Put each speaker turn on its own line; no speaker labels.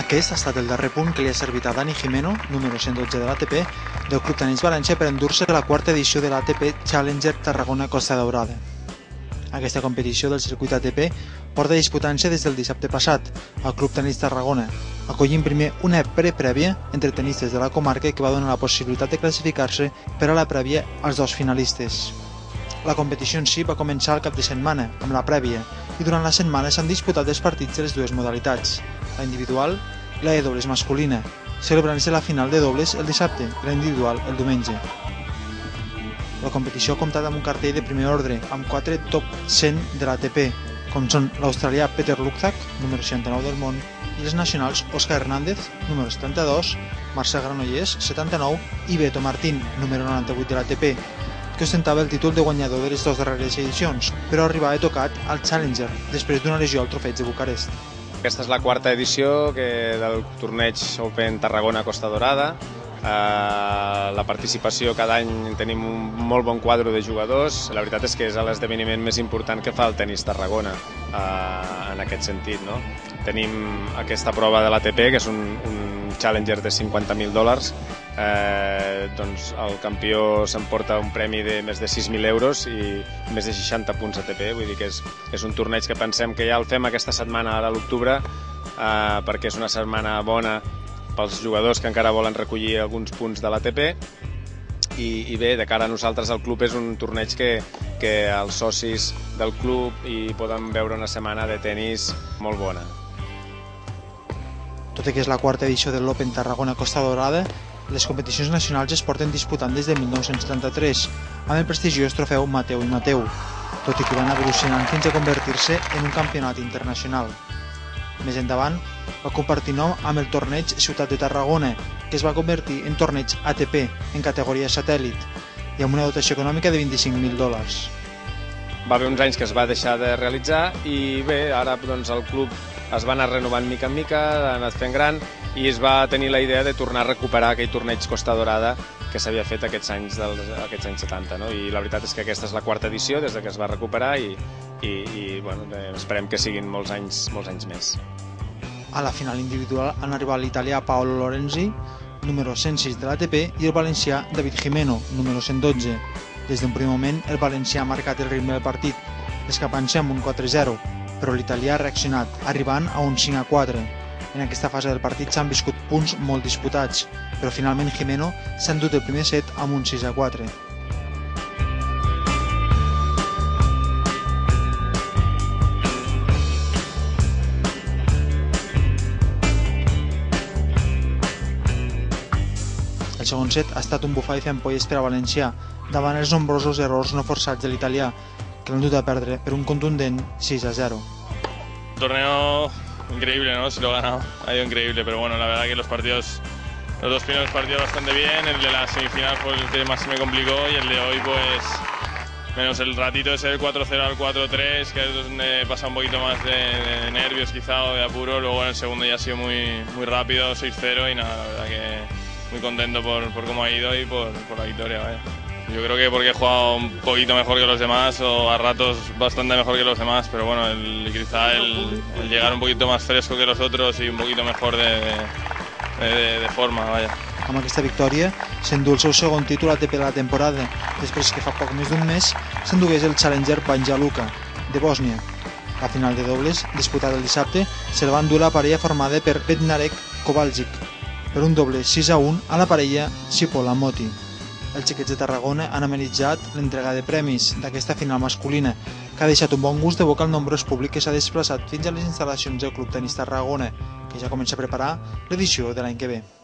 Aquest ha estat el darrer punt que li ha servit a Dani Gimeno, número 112 de l'ATP, del Club Tenis València per endur-se la quarta edició de l'ATP Challenger Tarragona Costa Daurada. Aquesta competició del circuit ATP porta disputant-se des del dissabte passat al Club Tenis Tarragona, acollint primer una prèvia entre tenistes de la comarca que va donar la possibilitat de classificar-se per a la prèvia als dos finalistes. La competició en si va començar el cap de setmana, amb la prèvia, i durant la setmana s'han disputat els partits de les dues modalitats, la individual i la de dobles masculina, celebrant-se la final de dobles el dissabte i la individual el diumenge. La competició ha comptat amb un cartell de primer ordre, amb 4 top 100 de l'ATP, com són l'australià Peter Luczak, número 69 del món, i les nacionals Óscar Hernández, número 72, Marcel Granollers, 79, i Beto Martín, número 98 de l'ATP, que ostentava el títol de guanyador de les dues darreres edicions, però arribava tocat al Challenger, després d'una lesió al Trofeig de Bucarest.
Aquesta és la quarta edició del torneig Open Tarragona Costa Daurada. La participació cada any tenim un molt bon quadre de jugadors. La veritat és que és l'esdeveniment més important que fa el tenis Tarragona en aquest sentit, no? Tenim aquesta prova de l'ATP, que és un Challenger de $50.000. Doncs el campió s'emporta un premi de més de 6.000 euros i més de 60 punts ATP. Vull dir que és un torneig que pensem que ja el fem aquesta setmana, ara a l'octubre, perquè és una setmana bona pels jugadors que encara volen recollir alguns punts de l'ATP. I bé, de cara a nosaltres el club és un torneig que els socis del club hi poden veure una setmana de tenis molt bona.
Tot i que és la quarta edició de l'Open Tarragona Costa Daurada, les competicions nacionals es porten disputant des de 1973, amb el prestigiós trofeu Mateu i Mateu, tot i que van evolucionant fins a convertir-se en un campionat internacional. Més endavant, va compartir nom amb el torneig Ciutat de Tarragona, que es va convertir en torneig ATP, en categoria satèl·lit, i amb una dotació econòmica de $25.000.
Va haver uns anys que es va deixar de realitzar i bé, ara doncs, el club es va anar renovant mica en mica, ha anat fent gran i es va tenir la idea de tornar a recuperar aquell torneig Costa Daurada que s'havia fet aquests anys 70. No? I la veritat és que aquesta és la quarta edició des que es va recuperar i bueno, esperem que siguin molts anys més.
A la final individual han arribat l'italià Paolo Lorenzi, número 106 de l'ATP, i el valencià David Gimeno, número 112. Des d'un primer moment, el valencià ha marcat el ritme del partit, escapant-se amb un 4-0, però l'italià ha reaccionat, arribant a un 5-4. En aquesta fase del partit s'han viscut punts molt disputats, però finalment Gimeno s'ha endut el primer set amb un 6-4. El segon set ha estat un bufar i fer ampolles per a valencià, davant els nombrosos errors no forçats de l'italià, que l'han dut a perdre per un contundent 6-0.
Torneo increíble, ¿no? Si lo ha ganado, ha ido increíble, pero bueno, la verdad que los dos primeros partidos bastante bien, el de la semifinal fue el que más se me complicó y el de hoy pues menos el ratito ese del 4-0 al 4-3, que es donde pasa un poquito más de nervios quizá o de apuro, luego en el segundo ya ha sido muy rápido, 6-0 y nada, la verdad que muy contento por cómo ha ido y por la victoria, vaya. Yo creo que porque he jugado un poquito mejor que los demás o a ratos bastante mejor que los demás, pero bueno, quizá el llegar un poquito más fresco que los otros y un poquito mejor de forma, vaya.
Amb aquesta victòria s'endú el seu segon títol ATP de la temporada, després que fa poc més d'un mes s'endugués el Challenger Banja Luka, de Bòsnia. La final de dobles, disputada el dissabte, se'l va endur la parella formada per Bednarek Kowalczyk, per un doble 6-1 a la parella Cipolla Moti. Els xiquets de Tarragona han amenitzat l'entrega de premis d'aquesta final masculina, que ha deixat un bon gust de boca al nombrós públic que s'ha desplaçat fins a les instal·lacions del Club Tenis Tarragona, que ja comença a preparar l'edició de l'any que ve.